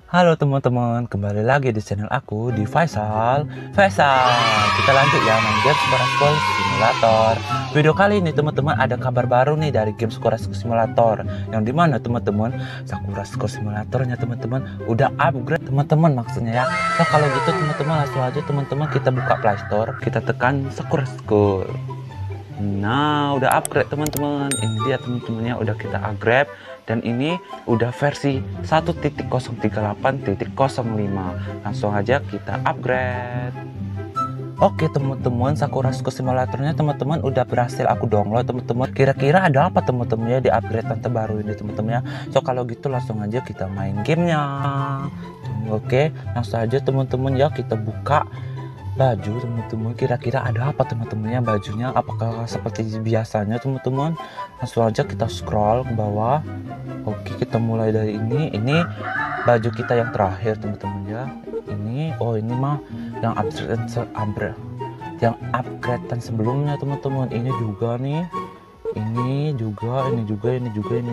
Halo teman-teman, kembali lagi di channel aku di Faisal. Kita lanjut ya main game Sakura School Simulator. Video kali ini teman-teman ada kabar baru nih dari game Sakura School Simulator. Yang dimana teman-teman Sakura School Simulatornya teman-teman udah upgrade teman-teman maksudnya ya. So kalau gitu teman-teman langsung aja teman-teman kita buka Play Store, kita tekan Sakura School. Nah udah upgrade teman-teman, ini dia teman-temannya udah kita upgrade. Dan ini udah versi 1.038.05. Langsung aja kita upgrade. Oke teman-teman, Sakura School Simulatornya teman-teman udah berhasil aku download teman-teman. Kira-kira ada apa teman-teman ya di upgrade terbaru ini teman-teman ya. So kalau gitu langsung aja kita main gamenya. Oke langsung aja teman-teman ya, kita buka baju teman-teman. Kira-kira ada apa teman-temannya bajunya, apakah seperti biasanya teman-teman. Langsung aja kita scroll ke bawah. Oke kita mulai dari ini baju kita yang terakhir teman-teman ya. Ini ini mah yang upgradean sebelumnya teman-teman. Ini juga nih, ini juga dan ini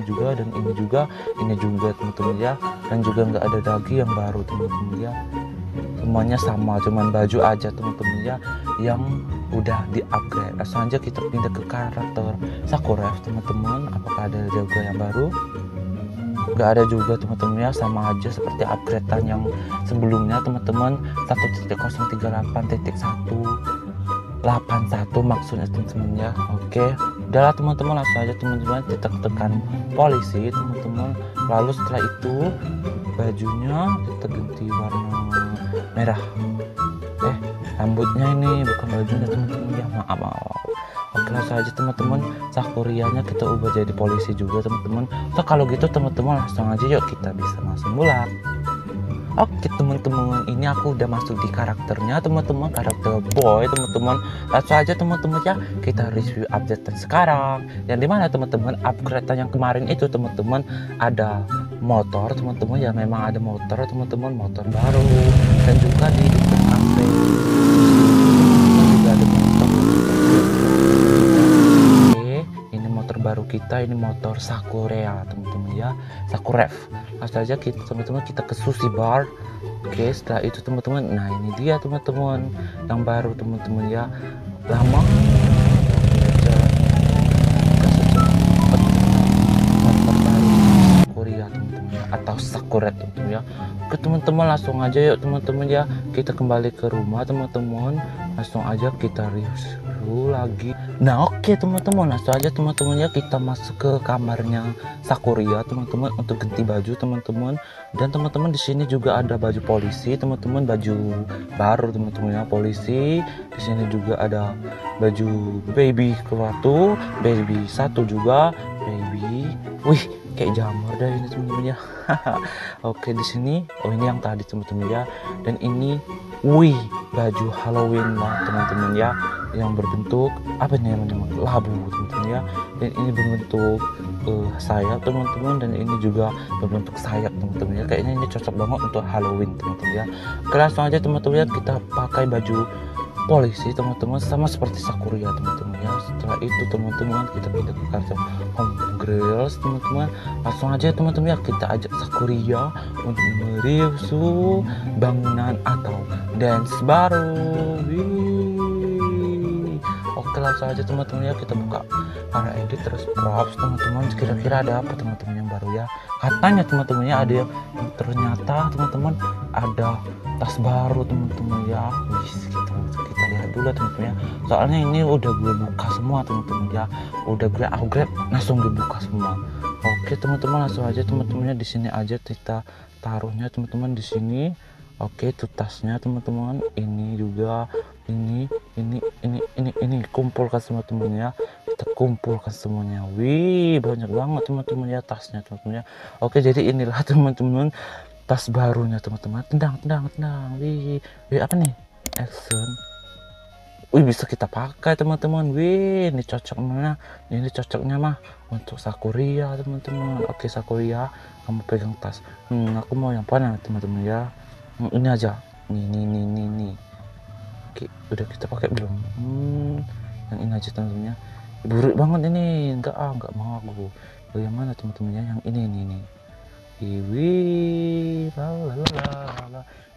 juga teman-teman ya. Dan juga nggak ada lagi yang baru teman-teman ya, semuanya sama, cuman baju aja teman-teman ya yang udah di upgrade. Langsung aja kita pindah ke karakter Sakura teman-teman. Apakah ada juga yang baru? Nggak ada juga teman-teman ya, sama aja seperti upgradean yang sebelumnya teman-teman. 1.038.181 maksudnya teman-teman ya. Oke udahlah teman-teman, langsung aja teman-teman kita tekan polisi teman-teman. Lalu setelah itu bajunya kita ganti warna merah. Rambutnya ini bukan bajunya teman-teman ya, maaf. Oke langsung aja teman-teman, Sakurianya kita ubah jadi polisi juga teman-teman. So kalau gitu teman-teman langsung aja yuk kita bisa masuk bola. Oke teman-teman, ini aku udah masuk di karakternya teman-teman, karakter boy teman-teman. Langsung aja teman-teman ya kita review updatean sekarang. Yang dimana teman-teman upgradean yang kemarin itu teman-teman ada motor teman-teman ya, memang ada motor teman-teman, motor baru. Dan juga di dekat kafe juga ada motor. Oke ini motor baru kita, ini motor Sakura teman-teman ya, Sakurev. Langsung aja kita teman-teman kita ke sushi bar. Oke setelah itu teman-teman, nah ini dia teman-teman yang baru teman-teman ya, lama atau Sakura teman-teman ya. Ke teman-teman langsung aja yuk teman-teman ya, kita kembali ke rumah teman-teman. Langsung aja kita review lagi. Nah oke teman-teman, langsung aja teman-teman ya kita masuk ke kamarnya Sakura teman-teman untuk ganti baju teman-teman. Dan teman-teman di sini juga ada baju polisi teman-teman, baju baru teman-teman ya, polisi. Di sini juga ada baju baby keluarga, baby satu juga, baby. Wih kayak jamur dah ini teman-teman ya. Oke di sini ini yang tadi teman-teman ya. Dan ini baju Halloween lah teman-teman ya, yang berbentuk apa nih namanya, labu teman-teman ya. Dan ini berbentuk sayap teman-teman, dan ini juga berbentuk sayap teman-teman ya. Kayaknya ini cocok banget untuk Halloween teman-teman ya. Langsung aja teman-teman ya kita pakai baju polisi teman-teman sama seperti Sakura ya teman-teman ya. Setelah itu teman-teman kita pindah ke karakter Home Girls teman-teman. Langsung aja teman-teman ya kita ajak Sakura untuk mereview bangunan atau dance baru. Oke langsung aja teman-teman ya kita buka para edit terus props teman-teman. Kira-kira ada apa teman-teman yang baru ya, katanya teman-teman ya ada yang ternyata teman-teman ada tas baru teman-teman ya. Kita lihat dulu teman-teman ya, soalnya ini udah gue buka semua teman-teman ya, udah gue upgrade langsung dibuka semua. Oke teman-teman langsung aja teman-temannya di sini aja kita taruhnya teman-teman di sini. Oke itu tasnya teman-teman, ini juga ini kumpulkan semua teman-teman ya, kita kumpulkan semuanya. Wih banyak banget teman-teman ya tasnya teman-teman ya. Oke jadi inilah teman-teman tas barunya teman-teman. Tendang. Wih apa nih, action. Wih bisa kita pakai teman-teman. Wih ini cocok mana, ini cocoknya mah untuk Sakura teman-teman. Oke Sakura kamu pegang tas. Aku mau yang mana teman-teman ya, ini aja nih. Oke udah kita pakai belum? Yang ini aja teman-teman ya, buruk banget ini, enggak mau aku. Yang mana teman-teman ya, yang ini. Iwi lalala.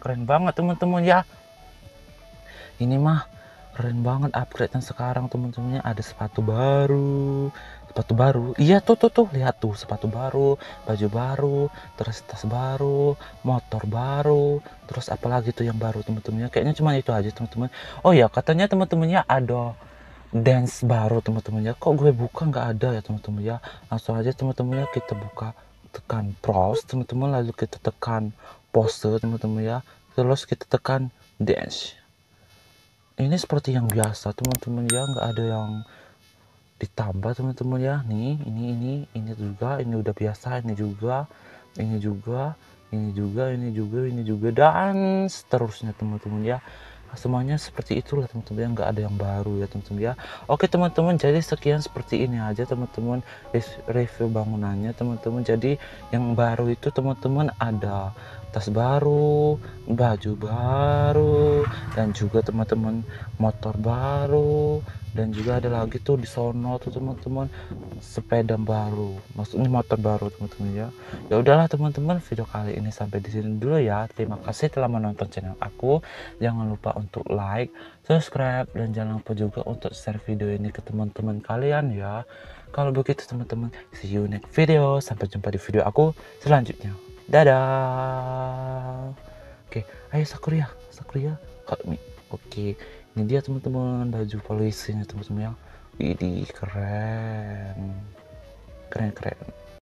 keren banget teman-teman ya. Ini mah keren banget upgrade yang sekarang teman-temannya. Ada sepatu baru, iya tuh lihat tuh, sepatu baru, baju baru, terus tas baru, motor baru, terus apalagi tuh yang baru teman-temannya. Kayaknya cuma itu aja teman-teman. Oh ya, katanya teman-temannya ada dance baru teman-temannya. Kok gue buka nggak ada ya teman-teman ya. Langsung aja teman-temannya kita buka, tekan browse teman-teman, lalu kita tekan pose teman-teman ya, terus kita tekan dance. Ini seperti yang biasa teman-teman ya, nggak ada yang ditambah teman-teman ya. Nih ini juga, ini udah biasa, ini juga, ini juga, ini juga, ini juga, ini juga, dan seterusnya teman-teman ya. Semuanya seperti itulah teman-teman ya, nggak ada yang baru ya teman-teman ya. Oke teman-teman, jadi sekian seperti ini aja teman-teman review bangunannya teman-teman. Jadi yang baru itu teman-teman ada tas baru, baju baru, dan juga teman-teman motor baru, dan juga ada lagi tuh di sono tuh teman-teman sepeda baru, maksudnya motor baru teman-teman ya. Ya udahlah teman-teman, video kali ini sampai di sini dulu ya. Terima kasih telah menonton channel aku. Jangan lupa untuk like, subscribe, dan jangan lupa juga untuk share video ini ke teman-teman kalian ya. Kalau begitu teman-teman, see you next video. Sampai jumpa di video aku selanjutnya. Dadah. Oke, ayo Sakuria Kak. Oke, ini dia teman-teman baju polisinya teman-teman ya. Widih, keren.